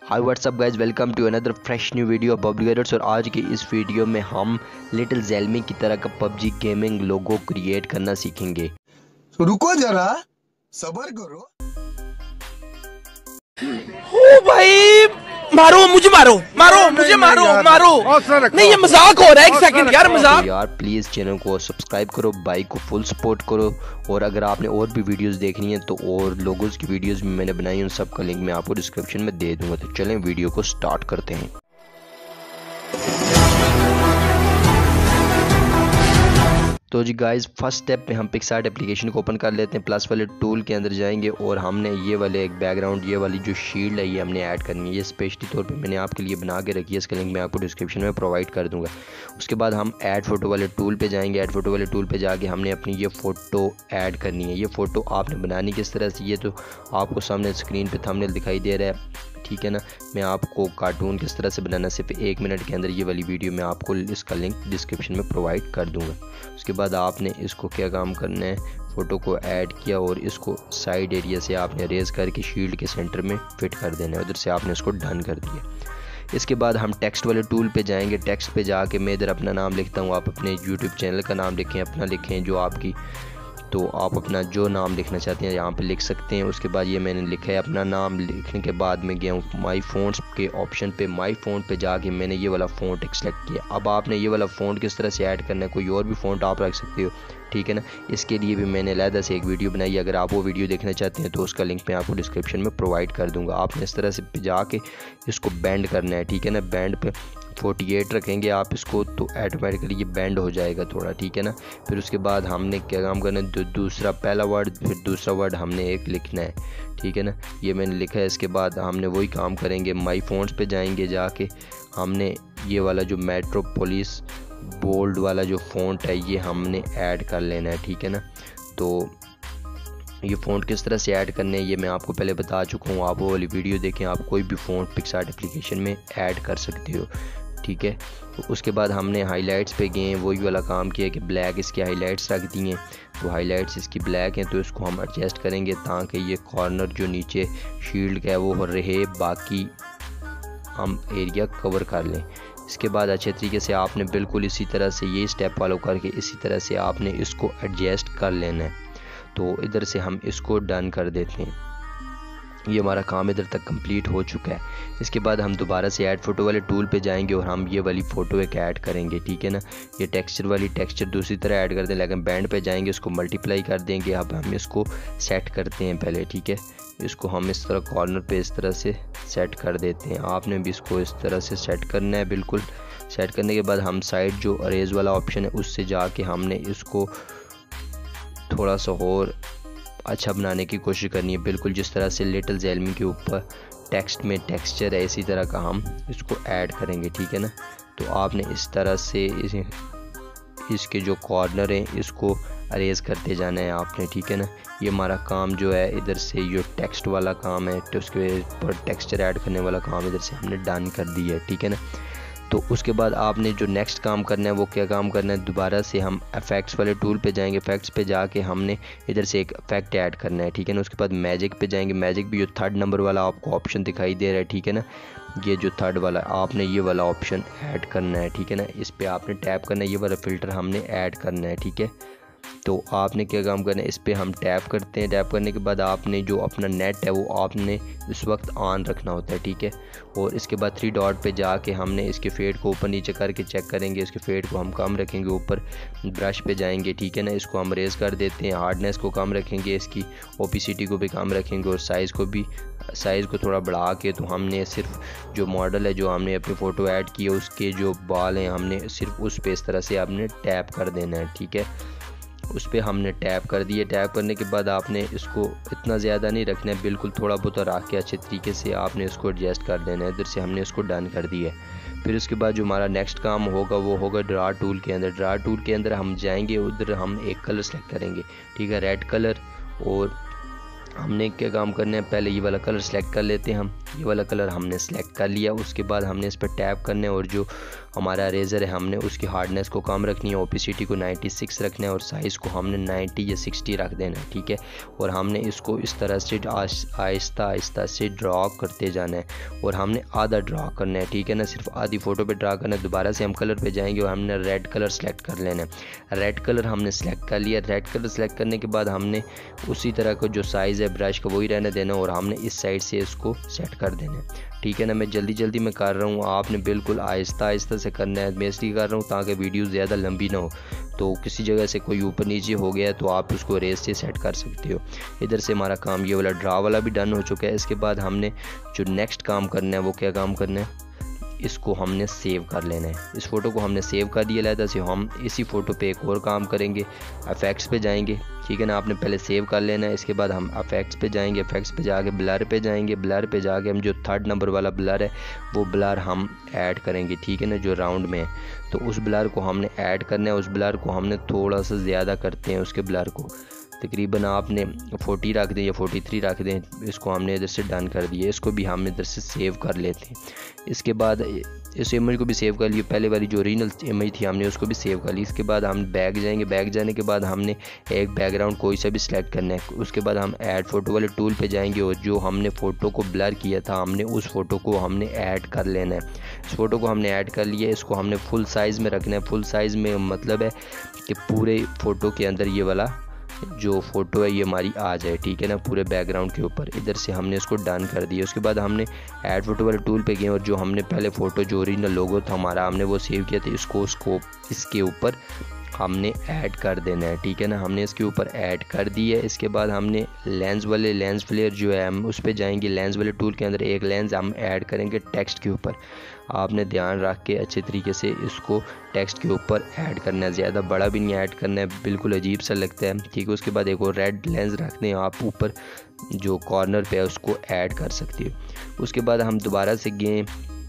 Hi what's up guys, welcome to another fresh new video of PUBG गेटर्स। और आज की इस वीडियो में हम लिटिल ज़ेल्मी की तरह का पबजी गेमिंग लोगो क्रिएट करना सीखेंगे। रुको जरा सब्र करो। ओ भाई मारो मुझे, मारो मुझे, मारो नहीं, ये मजाक हो रहा है। एक सेकंड यार, मजाक। तो यार प्लीज़ चैनल को सब्सक्राइब करो, बाइक को फुल सपोर्ट करो। और अगर आपने और भी वीडियोस देखनी है तो और लोगोस की वीडियोस भी मैंने बनाई, उन सब का लिंक मैं आपको डिस्क्रिप्शन में दे दूंगा। तो चलें वीडियो को स्टार्ट करते हैं। तो जी गाइस, फर्स्ट स्टेप में हम पिक्सआर्ट एप्लीकेशन को ओपन कर लेते हैं। प्लस वाले टूल के अंदर जाएंगे और हमने ये वाले एक बैकग्राउंड, ये वाली जो शील्ड है ये हमने ऐड करनी है। ये स्पेशली तौर पे मैंने आपके लिए बना के रखी है, इसका लिंक मैं आपको डिस्क्रिप्शन में प्रोवाइड कर दूंगा। उसके बाद हम ऐड फोटो वाले टूल पे जाएंगे। ऐड फोटो वाले टूल पे जाके हमने अपनी ये फ़ोटो ऐड करनी है। ये फ़ोटो आपने बनानी किस तरह से, ये तो आपको सामने स्क्रीन पर थंबनेल दिखाई दे रहा है, ठीक है ना। मैं आपको कार्टून किस तरह से बनाना सिर्फ 1 मिनट के अंदर ये वाली वीडियो मैं आपको इसका लिंक डिस्क्रिप्शन में प्रोवाइड कर दूंगा। उसके बाद आपने इसको क्या काम करना है, फ़ोटो को ऐड किया और इसको साइड एरिया से आपने रेज करके शील्ड के सेंटर में फिट कर देना है। उधर से आपने इसको डन कर दिया। इसके बाद हम टेक्स्ट वाले टूल पे जाएंगे। टेक्स्ट पे जाके मैं इधर अपना नाम लिखता हूँ, आप अपने यूट्यूब चैनल का नाम लिखें, अपना लिखें जो आपकी, तो आप अपना जो नाम लिखना चाहते हैं यहाँ पे लिख सकते हैं। उसके बाद ये मैंने लिखा है। अपना नाम लिखने के बाद मैं गया हूँ माई फ़ॉन्ट्स के ऑप्शन पे। माई फ़ॉन्ट पे जाके मैंने ये वाला फ़ॉन्ट सेलेक्ट किया। अब आपने ये वाला फ़ॉन्ट किस तरह से ऐड करना है, कोई और भी फ़ॉन्ट आप रख सकते हो, ठीक है ना। इसके लिए भी मैंने अलहदा से एक वीडियो बनाई है, अगर आप वो वीडियो देखना चाहते हैं तो उसका लिंक मैं आपको डिस्क्रिप्शन में प्रोवाइड कर दूँगा। आपने इस तरह से जाके इसको बैंड करना है, ठीक है ना। बैंड पे 48 रखेंगे आप इसको, तो ऑटोमेटिकली ये बैंड हो जाएगा थोड़ा, ठीक है ना। फिर उसके बाद हमने क्या काम करना है, दूसरा पहला वर्ड फिर दूसरा वर्ड हमने एक लिखना है, ठीक है ना। ये मैंने लिखा है। इसके बाद हमने वही काम करेंगे, माई फ़ॉन्ट्स पे जाएंगे। जाके हमने ये वाला जो मेट्रोपोलिस बोल्ड वाला जो फ़ॉन्ट है ये हमने ऐड कर लेना है, ठीक है ना। तो ये फ़ॉन्ट किस तरह से ऐड करने हैं ये मैं आपको पहले बता चुका हूँ। आप वो वाली वीडियो देखें, आप कोई भी फ़ॉन्ट पिक्सआर्ट एप्लीकेशन में ऐड कर सकते हो, ठीक है। तो उसके बाद हमने हाइलाइट्स पे गए, वही वाला काम किया कि ब्लैक इसकी हाइलाइट्स रख दी हैं। तो हाइलाइट्स इसकी ब्लैक हैं, तो इसको हम एडजस्ट करेंगे ताकि ये कॉर्नर जो नीचे शील्ड का है वो रहे, बाकी हम एरिया कवर कर लें। इसके बाद अच्छे तरीके से आपने बिल्कुल इसी तरह से ये स्टेप फॉलो करके इसी तरह से आपने इसको एडजस्ट कर लेना है। तो इधर से हम इसको डन कर देते हैं। ये हमारा काम इधर तक कंप्लीट हो चुका है। इसके बाद हम दोबारा से ऐड फोटो वाले टूल पे जाएंगे और हम ये वाली फ़ोटो एक ऐड करेंगे, ठीक है ना। ये टेक्सचर वाली टेक्सचर दूसरी तरह ऐड कर दें, लेकिन बैंड पे जाएंगे, इसको मल्टीप्लाई कर देंगे। अब हम इसको सेट करते हैं पहले, ठीक है। इसको हम इस तरह कॉर्नर पे इस तरह से सेट कर देते हैं। आपने भी इसको इस तरह से सेट करना है। बिल्कुल सेट करने के बाद हम साइड जो अरेज वाला ऑप्शन है उससे जाके हमने इसको थोड़ा सा और अच्छा बनाने की कोशिश करनी है। बिल्कुल जिस तरह से लिटिल ज़ेल्मी के ऊपर टेक्स्ट में टेक्सचर है इसी तरह का हम इसको ऐड करेंगे, ठीक है ना। तो आपने इस तरह से इसके जो कॉर्नर हैं इसको अरेज करते जाना है आपने, ठीक है ना। ये हमारा काम जो है इधर से जो टेक्स्ट वाला काम है, तो उसके ऊपर टेक्सचर ऐड करने वाला काम इधर से हमने डन कर दिया है, ठीक है ना। तो उसके बाद आपने जो नेक्स्ट काम करना है वो क्या काम करना है, दोबारा से हम इफेक्ट्स वाले टूल पे जाएंगे। इफेक्ट्स पे जाके हमने इधर से एक इफेक्ट ऐड करना है, ठीक है ना। उसके बाद मैजिक पे जाएंगे। मैजिक भी जो 3rd नंबर वाला आपको ऑप्शन दिखाई दे रहा है, ठीक है ना। ये जो 3rd वाला आपने ये वाला ऑप्शन ऐड करना है, ठीक है ना। इस पर आपने टैप करना है, ये वाला फ़िल्टर हमने ऐड करना है, ठीक है। तो आपने क्या काम करना है, इस पर हम टैप करते हैं। टैप करने के बाद आपने जो अपना नेट है वो आपने इस वक्त ऑन रखना होता है, ठीक है। और इसके बाद 3 डॉट पे जाके हमने इसके फेड को ऊपर नीचे करके चेक करेंगे। इसके फेड को हम कम रखेंगे, ऊपर ब्रश पे जाएंगे, ठीक है ना। इसको हम रेज कर देते हैं। हार्डनेस को कम रखेंगे, इसकी ओपेसिटी को भी कम रखेंगे और साइज़ को थोड़ा बढ़ा के। तो हमने सिर्फ जो मॉडल है जो हमने अपनी फ़ोटो ऐड की है उसके जो बाल हैं हमने सिर्फ उस पे इस तरह से आपने टैप कर देना है, ठीक है। उस पर हमने टैप कर दिए। टैप करने के बाद आपने इसको इतना ज़्यादा नहीं रखना है, बिल्कुल थोड़ा बहुत रख के अच्छे तरीके से आपने इसको एडजस्ट कर देना है। इधर से हमने इसको डन कर दिया है। फिर उसके बाद जो हमारा नेक्स्ट काम होगा वो होगा ड्रा टूल के अंदर। ड्रा टूल के अंदर हम जाएंगे, उधर हम एक कलर सेलेक्ट करेंगे, ठीक है, रेड कलर। और हमने क्या काम करना है, पहले ये वाला कलर सेलेक्ट कर लेते हैं हम, ये वाला कलर हमने सेलेक्ट कर लिया। उसके बाद हमने इस पर टैप करना है और जो हमारा रेज़र है हमने उसकी हार्डनेस को कम रखनी है, ओपेसिटी को 96 रखना है और साइज़ को हमने 90 या 60 रख देना है, ठीक है। और हमने इसको इस तरह से आहिस्ता आहिस्ता से ड्रा करते जाना है और हमने आधा ड्रा करना है, ठीक है ना, सिर्फ आधी फ़ोटो पे ड्रा करना है। दोबारा से हम कलर पे जाएंगे और हमने रेड कलर सेलेक्ट कर लेना है। रेड कलर हमने सेलेक्ट कर लिया। रेड कलर सेलेक्ट करने के बाद हमने उसी तरह का जो साइज़ है ब्रश का वही रहने देना और हमने इस साइड से इसको सेट कर देना है, ठीक है ना। मैं जल्दी में कर रहा हूँ, आपने बिल्कुल आहिस्ता आहिस्ता से करना है। मैं इसलिए कर रहा हूँ ताकि वीडियो ज़्यादा लंबी ना हो, तो किसी जगह से कोई ऊपर नीचे हो गया तो आप उसको रेस से सेट कर सकते हो। इधर से हमारा काम ये वाला ड्रा वाला भी डन हो चुका है। इसके बाद हमने जो नेक्स्ट काम करना है वो क्या काम करना है, इसको हमने सेव कर लेना है। इस फ़ोटो को हमने सेव कर दिया अलग से। हम इसी फ़ोटो पे एक और काम करेंगे, इफेक्ट्स पे जाएंगे, ठीक है ना। आपने पहले सेव कर लेना है। इसके बाद हम इफेक्ट्स पे जाएंगे, इफेक्ट्स पे जाके ब्लर पे जाएंगे। ब्लर पे जाके हम जो 3rd नंबर वाला ब्लर है वो ब्लर हम ऐड करेंगे, ठीक है ना, जो राउंड में है। तो उस ब्लर को हमने ऐड करना है। उस ब्लर को हमने थोड़ा सा ज़्यादा करते हैं, उसके ब्लर को तकरीबन आपने 40 रख दें या 43 रख दें। इसको हमने इधर से डन कर दिया। इसको भी हम इधर से सेव कर लेते हैं। इसके बाद इस इमेज को भी सेव कर लिया। पहले वाली जो ओरिजिनल इमेज थी हमने उसको भी सेव कर ली। इसके बाद हम बैक जाएंगे। बैक जाने के बाद हमने एक बैकग्राउंड कोई सा भी सिलेक्ट करना है। उसके बाद हम ऐड फ़ोटो वाले टूल पे जाएंगे और जो हमने फ़ोटो को ब्लर किया था हमने उस फ़ोटो को हमने ऐड कर लेना है। इस फ़ोटो को हमने ऐड कर लिया। इसको हमने फुल साइज़ में रखना है। फुल साइज़ में मतलब है कि पूरे फ़ोटो के अंदर ये वाला जो फ़ोटो है ये हमारी आ जाए, ठीक है ना, पूरे बैकग्राउंड के ऊपर। इधर से हमने इसको डन कर दिया। उसके बाद हमने ऐड फोटो वाले टूल पे गए और जो हमने पहले फ़ोटो जो ओरिजिनल लोगो था हमारा हमने वो सेव किया था, इसको इसके ऊपर हमने ऐड कर देना है, ठीक है ना। हमने इसके ऊपर ऐड कर दी है। इसके बाद हमने लेंस फ्लेयर जो है हम उस पर जाएंगे। लेंस वाले टूल के अंदर एक लेंस हम ऐड करेंगे टेक्स्ट के ऊपर। आपने ध्यान रख के अच्छे तरीके से इसको टेक्स्ट के ऊपर ऐड करना है, ज़्यादा बड़ा भी नहीं ऐड करना है, बिल्कुल अजीब सा लगता है, ठीक है। उसके बाद एक और रेड लेंस रखते हैं आप ऊपर जो कॉर्नर पे है उसको ऐड कर सकते हो। उसके बाद हम दोबारा से गए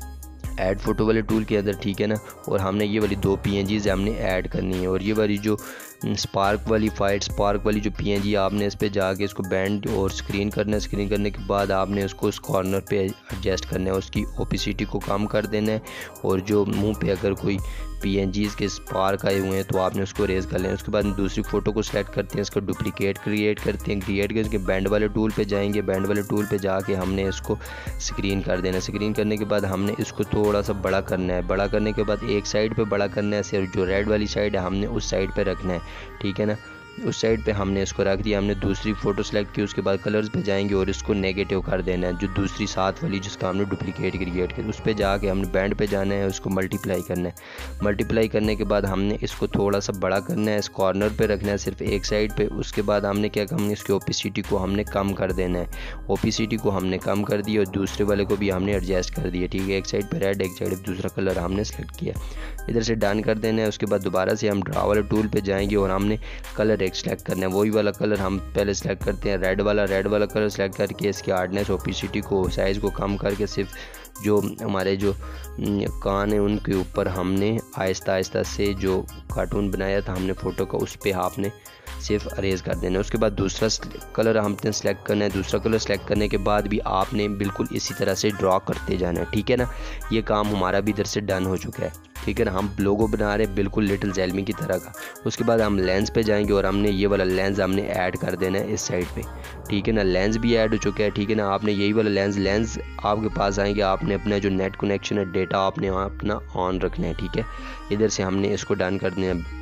ऐड फोटो वाले टूल के अंदर, ठीक है ना, और हमने ये वाली 2 PNGs हमने ऐड करनी है। और ये वाली जो स्पार्क वाली जो PNG आपने इस पे जाके इसको बैंड और स्क्रीन करना है। स्क्रीन करने के बाद आपने उसको उस कॉर्नर पे एडजस्ट करना है, उसकी ओपेसिटी को कम कर देना है। और जो मुंह पे अगर कोई PNGs के स्पार्क आए हुए हैं तो आपने उसको रेज कर लेना है। उसके बाद दूसरी फ़ोटो को सिलेक्ट करते हैं, इसका डुप्लीकेट क्रिएट करते हैं। क्रिएट करके बैंड वाले टूल पे जाएंगे। बैंड वाले टूल पे जाके हमने इसको स्क्रीन कर देना है। स्क्रीन करने के बाद हमने इसको थोड़ा सा बड़ा करना है। बड़ा करने के बाद एक साइड पे बड़ा करना है, सिर्फ जो रेड वाली साइड है हमने उस साइड पे रखना है, ठीक है ना। उस साइड पे हमने इसको रख दिया। हमने दूसरी फ़ोटो सेलेक्ट की। उसके बाद कलर्स पे जाएंगे और इसको नेगेटिव कर देना है, जो दूसरी साथ वाली जिसका हमने डुप्लीकेट क्रिएट किया उस पे जाके हमने बैंड पे जाना है, उसको मल्टीप्लाई करना है। मल्टीप्लाई करने के बाद हमने इसको थोड़ा सा बड़ा करना है, इस कॉर्नर पे रखना है सिर्फ एक साइड पे। उसके बाद हमने क्या करना, इसकी ओपेसिटी को हमने कम कर देना है। ओपेसिटी को हमने कम कर दी और दूसरे वाले को भी हमने एडजस्ट कर दिया, ठीक है। एक साइड पे रेड, एक साइड पे दूसरा कलर हमने सेलेक्ट किया। इधर से डन कर देना है। उसके बाद दोबारा से हम ड्रा वाले टूल पे जाएंगे और हमने कलर एक सेलेक्ट करना है। वही वाला कलर हम पहले सेलेक्ट करते हैं, रेड वाला कलर सेलेक्ट करके इसकी हार्डनेस, ओपेसिटी को, साइज़ को कम करके सिर्फ जो हमारे जो कान है उनके ऊपर हमने आहिस्ता आहिस्ता से जो कार्टून बनाया था हमने फ़ोटो का उस पर आपने सिर्फ अरेज कर देना है। उसके बाद दूसरा कलर हमने सेलेक्ट करना है। दूसरा कलर सेलेक्ट करने के बाद भी आपने बिल्कुल इसी तरह से ड्रॉ करते जाना है, ठीक है ना। ये काम हमारा भी इधर से डन हो चुका है, ठीक है ना। हम लोगो बना रहे हैं बिल्कुल लिटिल ज़ेल्मी की तरह का। उसके बाद हम लेंस पे जाएंगे और हमने ये वाला लेंस हमने ऐड कर देना है इस साइड पे, ठीक है ना। लेंस भी ऐड हो चुका है, ठीक है ना। आपने यही वाला लेंस आपके पास आएंगे, आपने अपना जो नेट कनेक्शन है, डेटा आपने अपना ऑन रखना है, ठीक है। इधर से हमने इसको डन कर देना है।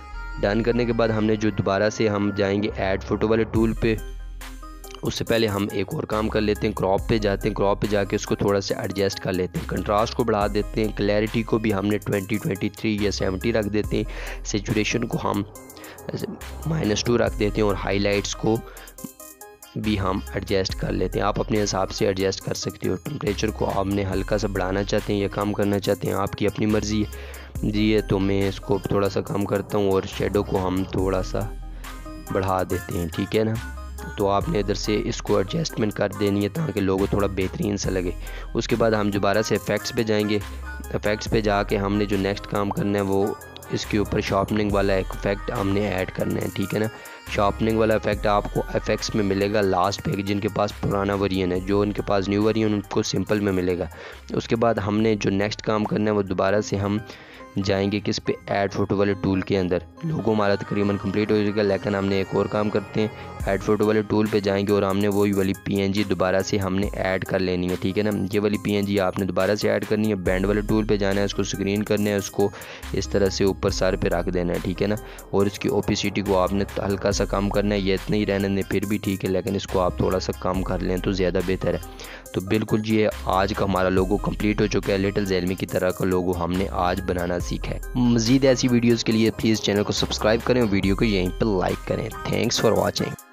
डन करने के बाद हमने जो दोबारा से हम जाएंगे ऐड फोटो वाले टूल पे, उससे पहले हम एक और काम कर लेते हैं। क्रॉप पे जाते हैं। क्रॉप पे जाके उसको थोड़ा सा एडजस्ट कर लेते हैं। कंट्रास्ट को बढ़ा देते हैं। क्लैरिटी को भी हमने 20, 23 या 70 रख देते हैं। सैचुरेशन को हम -2 रख देते हैं और हाईलाइट्स को भी हम एडजस्ट कर लेते हैं। आप अपने हिसाब से एडजस्ट कर सकते हो। टेम्परेचर को आपने हल्का सा बढ़ाना चाहते हैं या कम करना चाहते हैं, आपकी अपनी मर्ज़ी है। तो मैं इसको थोड़ा सा कम करता हूँ और शेडो को हम थोड़ा सा बढ़ा देते हैं, ठीक है ना। तो आपने इधर से इसको एडजस्टमेंट कर देनी है ताकि लोगो थोड़ा बेहतरीन सा लगे। उसके बाद हम दोबारा से इफ़ेक्ट्स पे जाएंगे। इफ़ेक्ट्स पे जाके हमने जो नेक्स्ट काम करना है वो इसके ऊपर शार्पनिंग वाला एक इफेक्ट हमने ऐड करना है, ठीक है ना। शार्पनिंग वाला इफेक्ट आपको FX में मिलेगा लास्ट पे, जिनके पास पुराना वेरिएंट है। जो उनके पास न्यू वेरिएंट उनको सिंपल में मिलेगा। उसके बाद हमने जो नेक्स्ट काम करना है वो दोबारा से हम जाएंगे किस पे, ऐड फोटो वाले टूल के अंदर। लोगो हमारा तकरीबन कंप्लीट हो जाएगा, लेकिन हमने एक और काम करते हैं, ऐड फोटो वाले टूल पे जाएंगे और हमने वही वाली PNG दोबारा से हमने ऐड कर लेनी है, ठीक है ना। ये वाली PNG आपने दोबारा से ऐड करनी है, बैंड वाले टूल पे जाना है, उसको स्क्रीन करना है, उसको इस तरह से ऊपर सर पे रख देना है, ठीक है ना। और इसकी ओपेसिटी को आपने हल्का सा कम करना है, ये इतना ही रहने दें फिर भी ठीक है, लेकिन इसको आप थोड़ा सा कम कर लें तो ज़्यादा बेहतर है। तो बिल्कुल ये आज का हमारा लोगो कंप्लीट हो चुका है। लिटिल ज़ेलमी की तरह का लोगो हमने आज बनाना सीखा है। मज़ीद ऐसी वीडियोज़ के लिए प्लीज़ चैनल को सब्सक्राइब करें और वीडियो को यहीं पर लाइक करें। Thanks for watching.